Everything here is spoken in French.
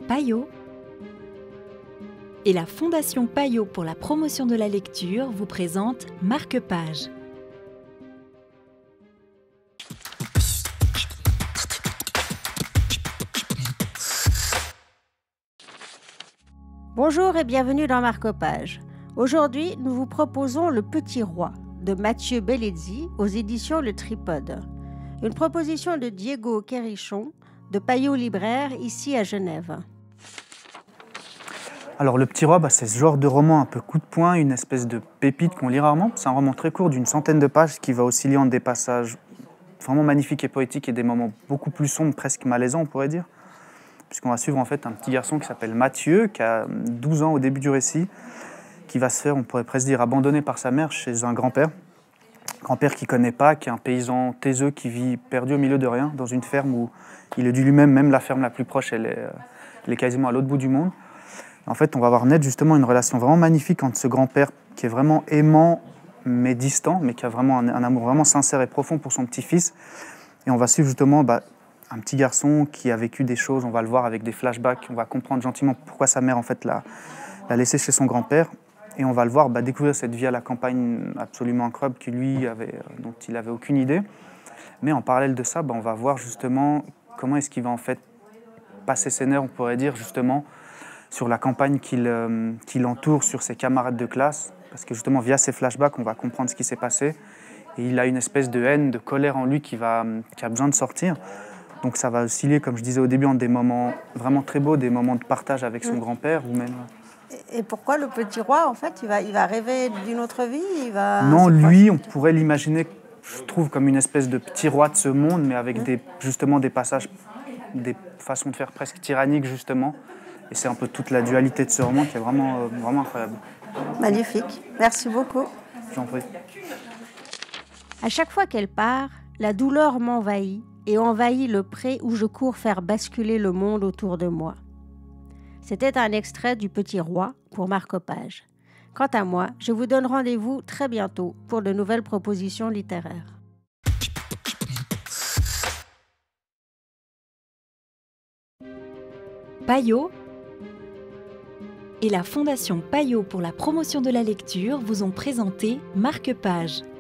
Payot et la Fondation Payot pour la promotion de la lecture vous présente Marque-Page. Bonjour et bienvenue dans Marque-Page. Aujourd'hui, nous vous proposons Le Petit Roi de Mathieu Bellezzi aux éditions Le Tripode. Une proposition de Diego Querichon de Payot Libraire ici à Genève. Alors Le Petit Roi, c'est ce genre de roman un peu coup de poing, une espèce de pépite qu'on lit rarement. C'est un roman très court d'une centaine de pages qui va osciller entre des passages vraiment magnifiques et poétiques et des moments beaucoup plus sombres, presque malaisants on pourrait dire. Puisqu'on va suivre en fait un petit garçon qui s'appelle Mathieu, qui a 12 ans au début du récit, qui va se faire, on pourrait presque dire, abandonner par sa mère chez un grand-père. Grand-père qu'il ne connaît pas, qui est un paysan taiseux qui vit perdu au milieu de rien, dans une ferme où il est dit lui-même, même la ferme la plus proche, elle est quasiment à l'autre bout du monde. En fait, on va voir naître justement une relation vraiment magnifique entre ce grand-père qui est vraiment aimant mais distant, mais qui a vraiment un amour vraiment sincère et profond pour son petit-fils. Et on va suivre justement un petit garçon qui a vécu des choses, on va le voir avec des flashbacks, on va comprendre gentiment pourquoi sa mère en fait l'a laissé chez son grand-père. Et on va le voir découvrir cette vie à la campagne absolument incroyable dont il n'avait aucune idée. Mais en parallèle de ça, on va voir justement comment est-ce qu'il va en fait passer ses nerfs, on pourrait dire justement, sur la campagne qui l'entoure, sur ses camarades de classe. Parce que justement, via ces flashbacks, on va comprendre ce qui s'est passé. Et il a une espèce de haine, de colère en lui qui a besoin de sortir. Donc ça va osciller, comme je disais au début, en des moments vraiment très beaux, des moments de partage avec son grand-père. Ou même... Et pourquoi le petit roi, en fait, il va rêver d'une autre vie Non, lui, on pourrait l'imaginer, je trouve, comme une espèce de petit roi de ce monde, mais avec justement des passages, des façons de faire presque tyranniques, justement. Et c'est un peu toute la dualité de ce roman qui est vraiment, vraiment incroyable. Magnifique. Merci beaucoup. J'en prie. À chaque fois qu'elle part, la douleur m'envahit et envahit le pré où je cours faire basculer le monde autour de moi. C'était un extrait du Petit Roi pour Marque-Page. Quant à moi, je vous donne rendez-vous très bientôt pour de nouvelles propositions littéraires. Payot et la Fondation Payot pour la promotion de la lecture vous ont présenté Marque-Page.